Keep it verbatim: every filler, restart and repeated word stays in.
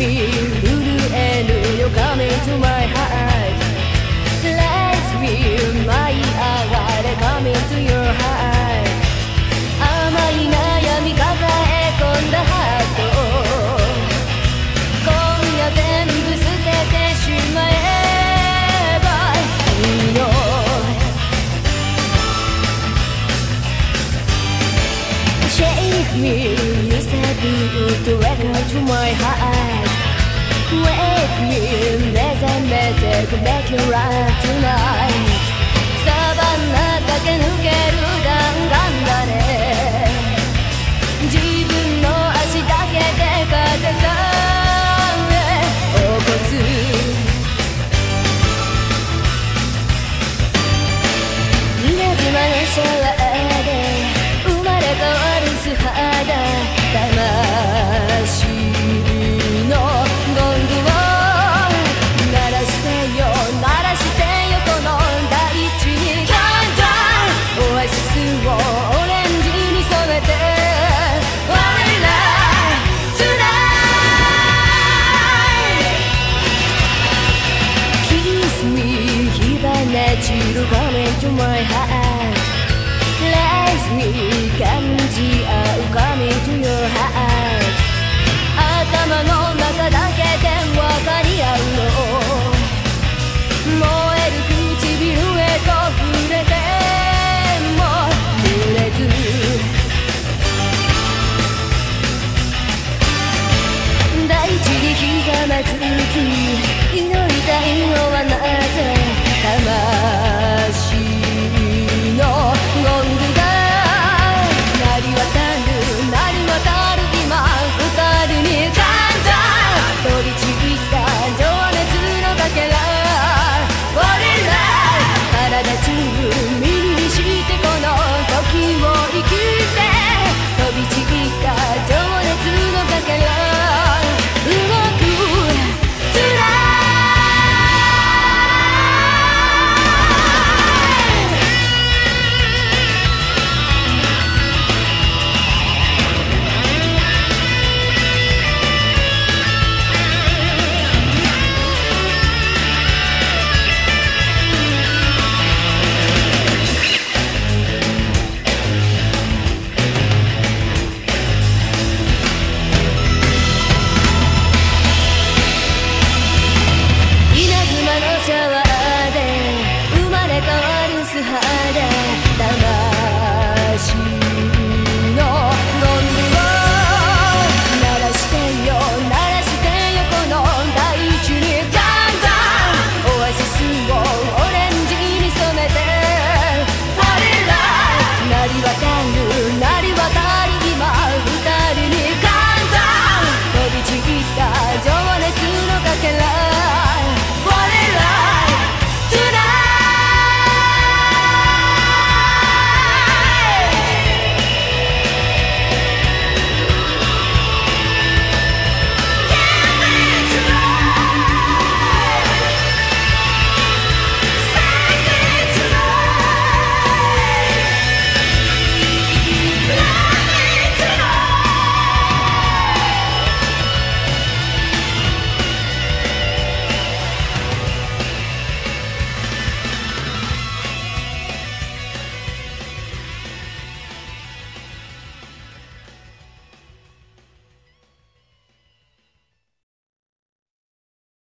me 震えるよ Come into my heart Let me 舞い上がれ Come into your heart 甘い悩み抱え込んだハート今夜全部捨ててしまえばいいの Shake me You said you to record to my heart Wake me 目覚めて To make you right tonight サバンナ駆け抜ける弾丸だね自分の足だけで風さえ起こす稲妻のシャワーで生まれ変わる素肌魂のゴングを鳴らしてよ鳴らしてよこの大地に Countdown オアシスをオレンジに染めて Only light tonight Kiss me 火花散る Come into my heart Let me 感じ合う Come into your heart 頭の中だけで分かり合うの燃える唇へと触れても揺れず大地にひざまずき